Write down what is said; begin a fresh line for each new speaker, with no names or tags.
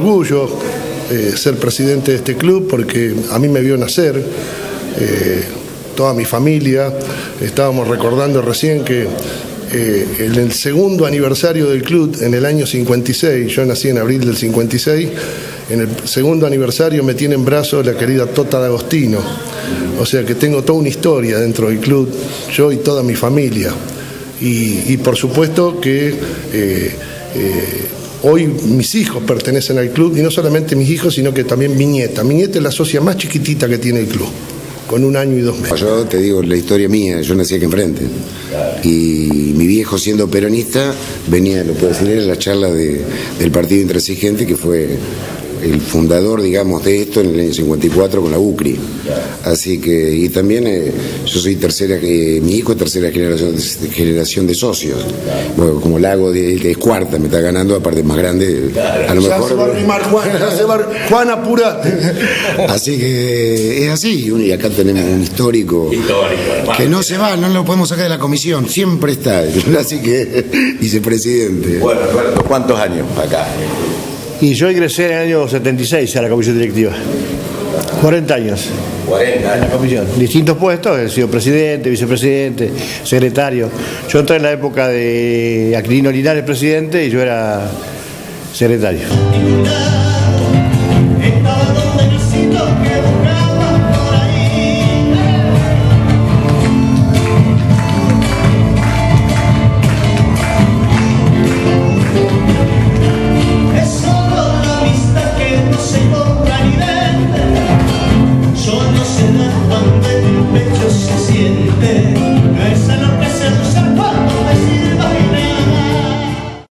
orgullo ser presidente de este club, porque a mí me vio nacer, toda mi familia. Estábamos recordando recién que en el segundo aniversario del club, en el año 56, yo nací en abril del 56, en el segundo aniversario me tiene en brazos la querida Tota D'Agostino. O sea que tengo toda una historia dentro del club, yo y toda mi familia. Y por supuesto que hoy mis hijos pertenecen al club, y no solamente mis hijos, sino que también mi nieta. Mi nieta es la socia más chiquitita que tiene el club, con 1 año y 2 meses.
Yo te digo la historia mía, yo nací aquí enfrente. Y mi viejo, siendo peronista, venía, lo puedo decir, en la charla del Partido Intransigente, que fue el fundador, digamos, de esto en el año 54 con la UCRI. Así que, y también yo soy mi hijo es tercera generación de socios. Bueno, como Lago es cuarta, me está ganando, aparte más grande. A lo mejor
ya se va a rimar, Juan, ya se va a... Juan, apurate.
Así que es así, y acá tenemos un histórico que no se va, no lo podemos sacar de la comisión, siempre está, así que vicepresidente.
Bueno, Roberto, ¿cuántos años acá?
Y yo ingresé en el año 76 a la comisión directiva. 40 años.
40 años.
En la comisión. Distintos puestos, he sido presidente, vicepresidente, secretario. Yo entré en la época de Aquilino Linares presidente y yo era secretario.